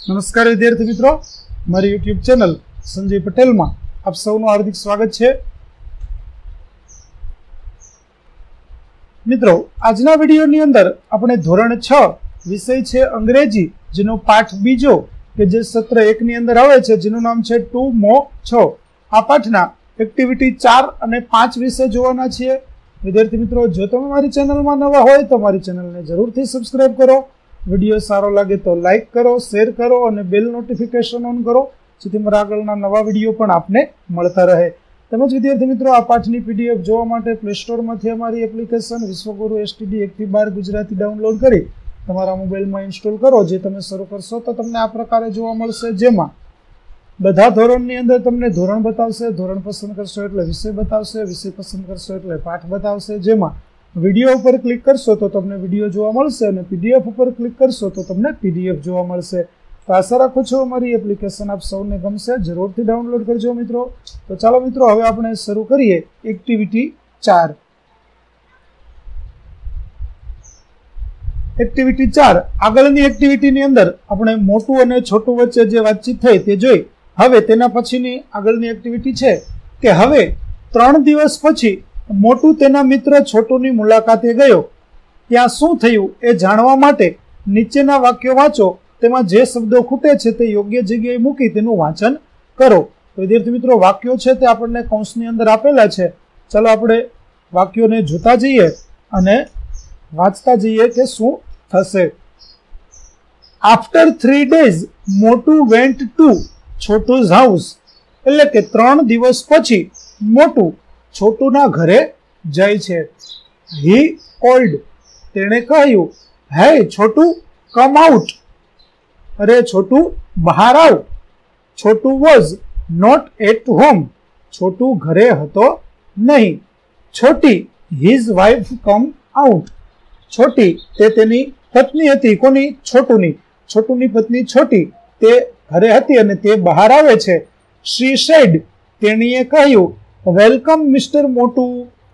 નમસ્કાર વિદ્યાર્થી મિત્રો, મારી યુટ્યુબ ચેનલ સંજય પટેલમાં આપ સૌનું હાર્દિક સ્વાગત છે. મિત્રો, આજના વિડીયોની અંદર આપણે ધોરણ 6 વિષય છે અંગ્રેજી, જેનો પાઠ બીજો કે જે સત્ર 1 ની અંદર આવે છે, જેનું નામ છે 2 more 6. આ પાઠના એક્ટિવિટી 4 અને 5 વિશે જોવાના છીએ. વિદ્યાર્થી મિત્રો, જો તમે મારી ચેનલમાં નવા હોય તો મારી ચેનલને જરૂરથી સબસ્ક્રાઇબ કરો. વિડીયો સારો લાગે તો લાઇક કરો, શેર કરો અને બેલ નોટિફિકેશન ઓન કરો, જેથી મારા આગળના નવા વિડીયો પણ આપને મળતા રહે. તેમજ વિદ્યાર્થી મિત્રો, આ પાઠની પીડીએફ જોવા માટે પ્લે સ્ટોરમાંથી અમારી એપ્લિકેશન વિશ્વગુરુ એસટીડી 1 થી 12 ગુજરાતી ડાઉનલોડ કરી તમારા મોબાઈલમાં ઇન્સ્ટોલ કરો. જે તમે શરૂ કરશો તો તમને આ પ્રકારે જોવા મળશે, જેમાં બધા ધોરણની અંદર તમને ધોરણ બતાવશે, ધોરણ પસંદ કરશો એટલે વિષય બતાવશે, વિષય પસંદ કરશો એટલે પાઠ બતાવશે. જેમાં વિડીયો ઉપર ક્લિક કરશો તો તમને વિડીયો જોવા મળશે અને પીડીએફ ઉપર ક્લિક કરશો તો તમને પીડીએફ જોવા મળશે. તો આશા રાખું છું અમારી એપ્લિકેશન આપ સૌને ગમશે. જરૂરથી ડાઉનલોડ કરજો મિત્રો. તો ચાલો મિત્રો, હવે આપણે શરૂ કરીએ એક્ટિવિટી 4. એક્ટિવિટી 4 આગળની એક્ટિવિટીની અંદર આપણે મોટું અને છોટું વચ્ચે જે વાતચીત થઈ તે જોઈ. હવે તેના પછીની આગળની એક્ટિવિટી છે કે હવે 3 દિવસ પછી મોટું તેના મિત્ર છોટુની મુલાકાતે ગયો. ત્યાં શું થયું એ જાણવા માટે નીચેના વાક્યો વાંચો. તેમાં જે શબ્દો ખૂટે છે તે યોગ્ય જગ્યાએ મૂકી તેનું વાંચન કરો. તો વિદ્યાર્થી મિત્રો, વાક્યો છે તે આપણને કૌંસની અંદર આપેલા છે. ચાલો આપણે વાક્યોને જોતા જઈએ અને વાંચતા જઈએ કે શું થશે. After 3 days Motu went to Chotu's house. એટલે કે 3 દિવસ પછી મોટું છોટુના ઘરે જાય છે. He called. તેણે કહ્યું, હે છોટું, કમ આઉટ. અરે છોટું, બહાર આવ. Chotu was not at home. Chotu ઘરે હતો નહીં. છોટી, હિઝ વાઇફ કમ આઉટ. છોટી તે તેની પત્ની હતી. કોની? છોટુની. છોટુની પત્ની છોટી તે ઘરે હતી અને તે બહાર આવે છે. She said. તેણીએ કહ્યું, વેલકમ મિસ્ટર મોટું.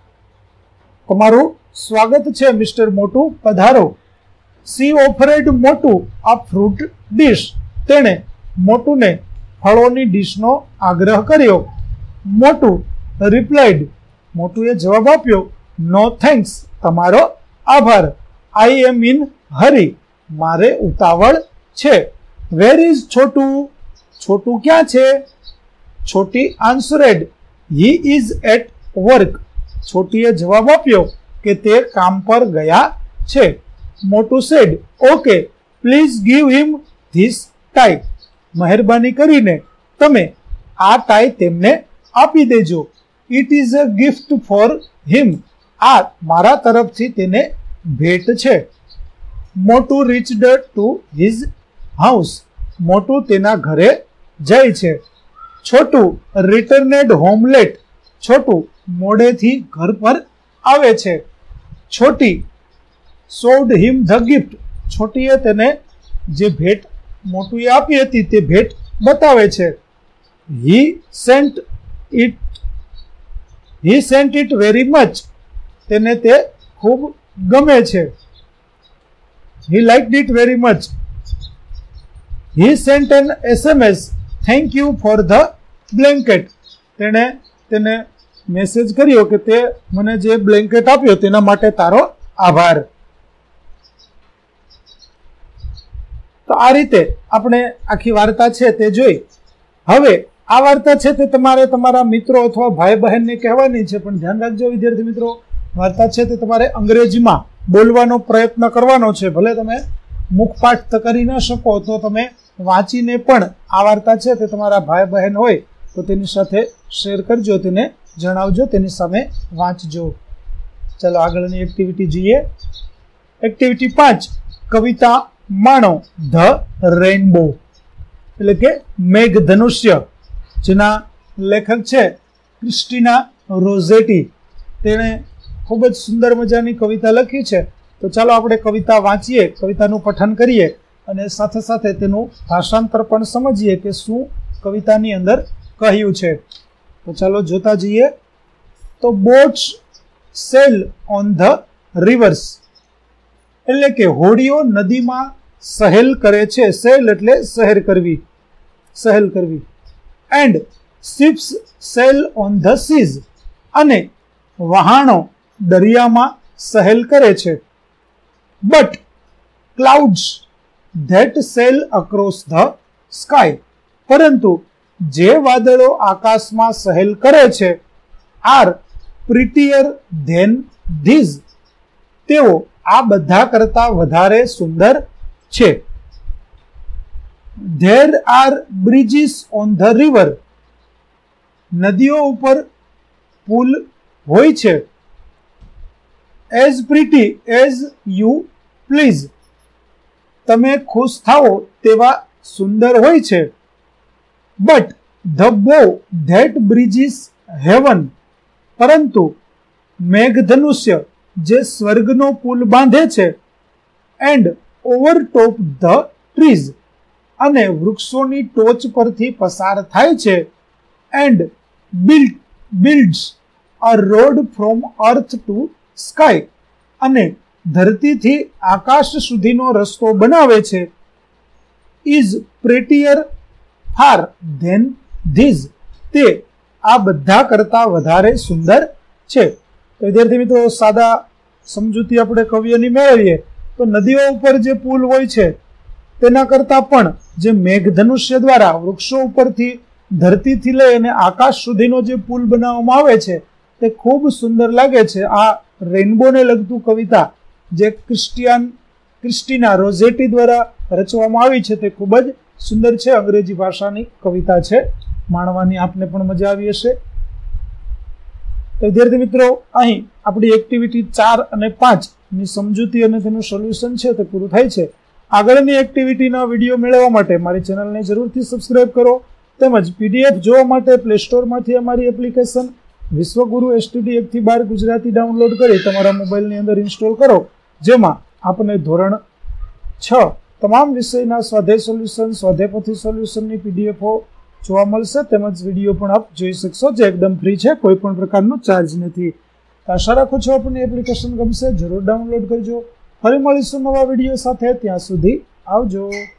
તમારું સ્વાગત છે મિસ્ટર મોટું, પધારો. સી ઓફરેડ મોટું આ ફ્રૂટ ડીશ. તેણે મોટુને ફળોની ડીશનો આગ્રહ કર્યો. મોટું રિપ્લાઇડ. મોટુએ જવાબ આપ્યો, નો થેન્ક્સ. તમારો આભાર. I am in hurry. મારે ઉતાવળ છે. વેર ઇઝ છોટું. છોટું ક્યાં છે? Chhoti answered, he is at work. છોટીએ જવાબ આપ્યો કે તે કામ પર ગયા છે. Motu said, okay, please give him this tie. મહેરબાની કરીને તમે આ ટાઈ તેમને આપી દેજો. It is a gift for him. આ મારા તરફથી તેને ભેટ છે. મોટું રીચડ ટુ હિઝ હાઉસ. મોટું તેના ઘરે જાય છે. Chotu returned home late. Chotu મોડેથી ઘર પર આવે છે. Chhoti showed him the gift. છોટીએ તેને જે ભેટ મોટુએ આપી હતી તે ભેટ બતાવે છે. He sent it very much. તેને તે ખૂબ ગમે છે. He liked it very much. He sent an SMS thank you for the blanket. તેણે તેને મેસેજ કર્યો કે તે મને જે બ્લેન્કેટ આપ્યો તેના માટે તારો આભાર. તો આ રીતે આપણે આખી વાર્તા છે તે જોઈ. હવે આ વાર્તા છે તે તમારે તમારા મિત્રો અથવા ભાઈ બહેનને કહેવાની છે, પણ ધ્યાન રાખજો વિદ્યાર્થી મિત્રો, વાર્તા છે તે તમારે અંગ્રેજીમાં બોલવાનો પ્રયત્ન કરવાનો છે. ભલે તમે મુખપાઠ કરી ન શકો તો તમે વાંચીને પણ આ વાર્તા છે તે તમારા ભાઈ બહેન હોય તો તેની સાથે શેર કરજો, તેને જણાવજો, તેની સામે વાંચજો. ચાલો આગળની એક્ટિવિટી જોઈએ. એક્ટિવિટી 5 કવિતા માણો. ધ રેઇનબો એટલે કે મેઘ ધનુષ્ય, જેના લેખક છે ક્રિસ્ટીના રોઝેટી. તેણે ખૂબ જ સુંદર મજાની કવિતા લખી છે. તો ચાલો આપણે કવિતા વાંચીએ, કવિતાનું પઠન કરીએ અને સાથે સાથે તેનું ભાષાંતર પણ સમજીએ કે શું કવિતાની અંદર કહ્યું છે. તો ચાલો જોતા જઈએ. તો boats sail on the rivers. એટલે કે હોડીઓ નદીમાં સહેલ કરે છે. સેલ એટલે સહેર કરવી, સહેલ કરવી. And ships sail on the seas, અને વહાણો દરિયામાં સહેલ કરે છે. But clouds that sail across the sky, પરંતુ જે વાદળો આકાશમાં સહેલ કરે છે, આર પ્રિટીયર ધેન ધીઝ, તેઓ આ બધા કરતા વધારે સુંદર છે. There are bridges on the river, નદીઓ ઉપર પુલ હોય છે. As pretty as you please, તમે ખુશ થાઓ તેવા સુંદર હોય છે. But the bow that bridges heaven, પરંતુ મેઘધનુષ્ય જે સ્વર્ગનો પુલ બાંધે છે, એન્ડ ઓવરટોપ ધ ટ્રીઝ, અને વૃક્ષોની ટોચ પરથી પસાર થાય છે, and builds a road from earth to sky, અને ધરતીથી આકાશ સુધીનો રસ્તો બનાવે છે. Is prettier far than these, તે આ બધા કરતા વધારે સુંદર છે. તો વિદ્યાર્થી મિત્રો, સાદા સમજૂતી આપણે કવિઓની મેળવીએ તો નદીઓ ઉપર જે પુલ હોય છે તેના કરતા પણ જે મેઘધનુષ્ય દ્વારા વૃક્ષો ઉપરથી ધરતીથી લઈ અને આકાશ સુધીનો જે પુલ બનાવવામાં આવે છે તે ખૂબ સુંદર લાગે છે. આ રેઇનબોને લગતું કવિતા જે ક્રિસ્ટીના રોઝેટી દ્વારા રચવામાં આવી છે તે ખૂબ જ સુંદર છે. અંગ્રેજી ભાષાની કવિતા છે, માણવાની આપને પણ મજા આવી હશે. તો વિદ્યાર્થી મિત્રો, અહીં આપણી એક્ટિવિટી 4 અને 5 ની સમજૂતી અને તેનું સોલ્યુશન છે તે પૂરું થાય છે. આગળની એક્ટિવિટીના વિડીયો મેળવવા માટે મારી ચેનલને જરૂરથી સબસ્ક્રાઇબ કરો, તેમજ પીડીએફ જોવા માટે પ્લે સ્ટોરમાંથી અમારી એપ્લિકેશન વિશ્વગુરુ STD 1 થી 12 ગુજરાતી ડાઉનલોડ કરી તમારા મોબાઈલની અંદર ઇન્સ્ટોલ કરો, જેમાં આપને ધોરણ 6 તમામ વિષયના સ્વાધ્યાય સોલ્યુશન, સ્વાધ્યાયપોથી સોલ્યુશનની પીડીએફો જોવા મળશે, તેમજ વિડીયો પણ આપ જોઈ શકશો, જે એકદમ ફ્રી છે, કોઈ પણ પ્રકારનો ચાર્જ નથી. આશા રાખું છું આપને એપ્લિકેશન ગમશે, જરૂર ડાઉનલોડ કરજો. ફરી મળીશું નવા વિડીયો સાથે, ત્યાં સુધી આવજો.